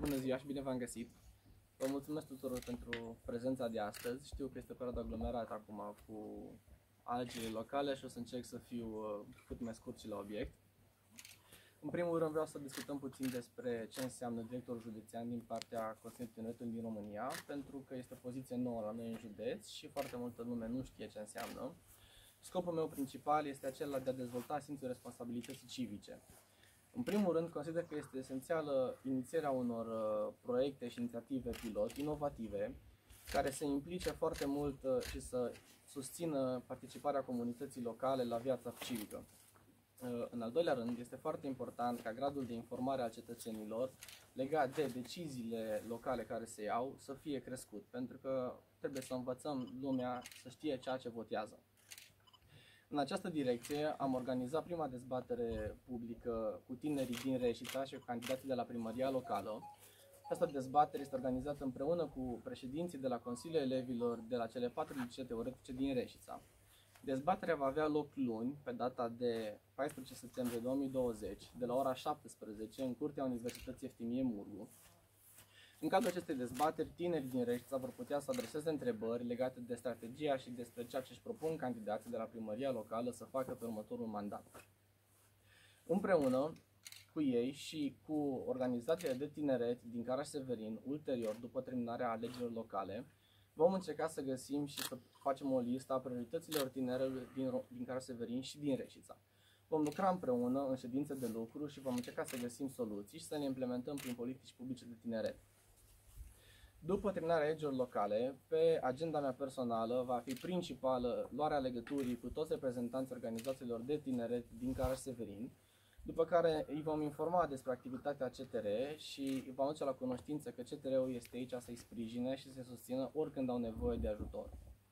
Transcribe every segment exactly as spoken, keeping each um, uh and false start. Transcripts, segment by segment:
Bună ziua și bine v-am găsit! Vă mulțumesc tuturor pentru prezența de astăzi. Știu că este o perioadă aglomerată acum cu alegerile locale și o să încerc să fiu cât mai scurt și la obiect. În primul rând vreau să discutăm puțin despre ce înseamnă directorul județean din partea Consiliului Tineretului din România, pentru că este o poziție nouă la noi în județ și foarte multă lume nu știe ce înseamnă. Scopul meu principal este acela de a dezvolta simțul responsabilității civice. În primul rând, consider că este esențială inițierea unor uh, proiecte și inițiative pilot inovative care să implice foarte mult uh, și să susțină participarea comunității locale la viața civică. Uh, în al doilea rând, este foarte important ca gradul de informare al cetățenilor legat de deciziile locale care se iau să fie crescut, pentru că trebuie să învățăm lumea să știe ceea ce votează. În această direcție am organizat prima dezbatere publică cu tinerii din Reșița și cu candidații de la primăria locală. Această dezbatere este organizată împreună cu președinții de la Consiliul Elevilor de la cele patru licee teoretice din Reșița. Dezbaterea va avea loc luni, pe data de paisprezece septembrie două mii douăzeci, de la ora șaptesprezece, în curtea Universității Eftimie Mureș. În cadrul acestei dezbateri, tinerii din Reșița vor putea să adreseze întrebări legate de strategia și despre ceea ce își propun candidații de la primăria locală să facă pe următorul mandat. Împreună cu ei și cu organizațiile de tineret din Caraș-Severin, ulterior, după terminarea alegerilor locale, vom încerca să găsim și să facem o listă a priorităților tinerilor din, din Caraș-Severin și din Reșița. Vom lucra împreună în ședințe de lucru și vom încerca să găsim soluții și să le implementăm prin politici publice de tineret. După terminarea alegerilor locale, pe agenda mea personală va fi principală luarea legăturii cu toți reprezentanții organizațiilor de tineret din Caraș-Severin, după care îi vom informa despre activitatea C T R și îi vom aduce la cunoștință că C T R-ul este aici să-i sprijine și să-i susțină oricând au nevoie de ajutor.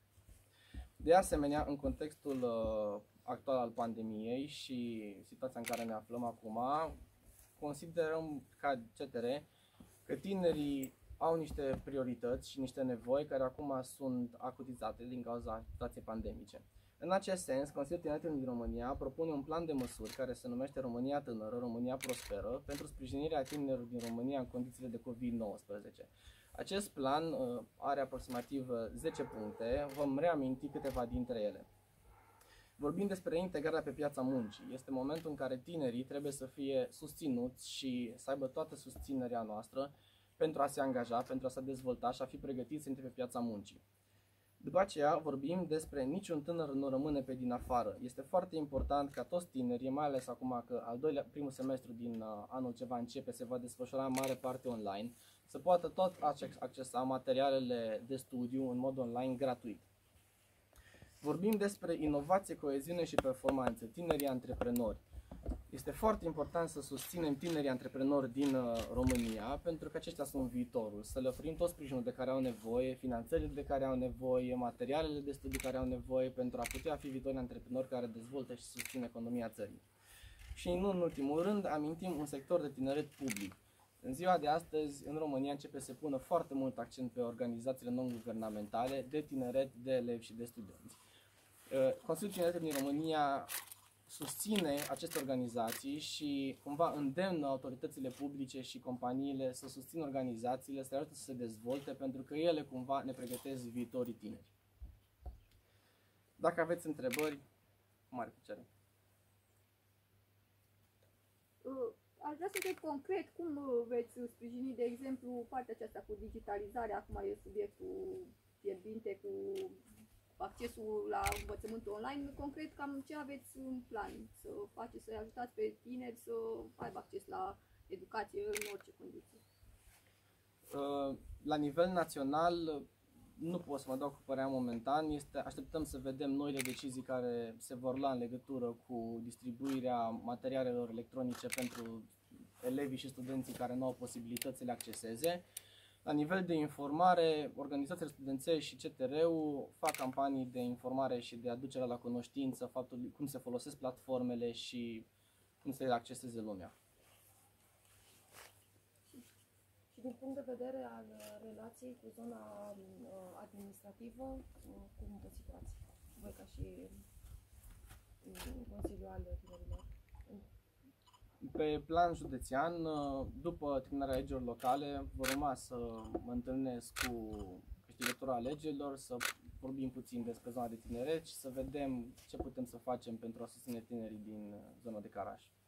De asemenea, în contextul uh, actual al pandemiei și situația în care ne aflăm acum, considerăm ca C T R că tinerii au niște priorități și niște nevoi care acum sunt acutizate din cauza situației pandemice. În acest sens, Consiliul Tineretului din România propune un plan de măsuri care se numește România Tânără, România Prosperă, pentru sprijinirea tinerilor din România în condițiile de COVID nouăsprezece. Acest plan uh, are aproximativ zece puncte, vom reaminti câteva dintre ele. Vorbim despre integrarea pe piața muncii. Este momentul în care tinerii trebuie să fie susținuți și să aibă toată susținerea noastră pentru a se angaja, pentru a se dezvolta și a fi pregătiți să intre pe piața muncii. După aceea vorbim despre niciun tânăr nu rămâne pe din afară. Este foarte important ca toți tinerii, mai ales acum că al doilea, primul semestru din uh, anul ce va începe se va desfășura în mare parte online, să poată tot accesa materialele de studiu în mod online gratuit. Vorbim despre inovație, coeziune și performanță, tinerii antreprenori. Este foarte important să susținem tinerii antreprenori din România, pentru că aceștia sunt viitorul, să le oferim tot sprijinul de care au nevoie, finanțările de care au nevoie, materialele de studiu care au nevoie, pentru a putea fi viitori antreprenori care dezvoltă și susțin economia țării. Și nu în ultimul rând, amintim un sector de tineret public. În ziua de astăzi, în România începe să se pună foarte mult accent pe organizațiile non-guvernamentale de tineret, de elevi și de studenți. Consiliul Tineretului din România susține aceste organizații și cumva îndemnă autoritățile publice și companiile să susțină organizațiile, să le ajute să se dezvolte, pentru că ele cumva ne pregătesc viitorii tineri. Dacă aveți întrebări, mare plăcere. Aș vrea să întreb concret cum veți sprijini, de exemplu, partea aceasta cu digitalizarea, acum e subiectul fierbinte cu accesul la învățământul online. Concret, cam ce aveți în plan să faceți, să-i ajutați pe tineri să aibă acces la educație în orice condiții? La nivel național nu pot să mă dau cu părerea momentan. Este, așteptăm să vedem noile decizii care se vor lua în legătură cu distribuirea materialelor electronice pentru elevii și studenții care nu au posibilități să le acceseze. La nivel de informare, organizațiile studențești și C T R-ul fac campanii de informare și de aducere la cunoștință faptul cum se folosesc platformele și cum să le acceseze lumea. Și din punct de vedere al relației cu zona administrativă, cum vă situați? Voi ca și Consiliul al Tinerilor? Pe plan județean, după terminarea alegerilor locale, vor urma să mă întâlnesc cu câștigătorul alegerilor, să vorbim puțin despre zona de tineret și să vedem ce putem să facem pentru a susține tinerii din zona de Caraș.